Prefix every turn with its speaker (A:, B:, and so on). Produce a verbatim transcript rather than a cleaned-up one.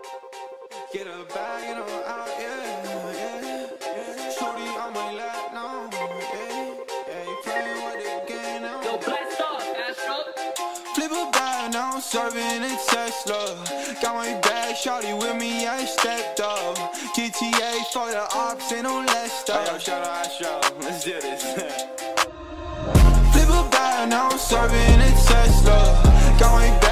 A: Get a bag and I'm out, yeah, yeah, yeah. Shorty on my lap now, yeah, yeah. You playing with the game now.
B: Yo, blast off, Astro.
A: Flip a bag, now I'm serving a Tesla. Got my bag, shorty with me, I stepped up. G T A for the ops, ain't no less stuff. Hey, yo, shout out Astro, let's do this. Flip a bag, now I'm serving a Tesla. Got my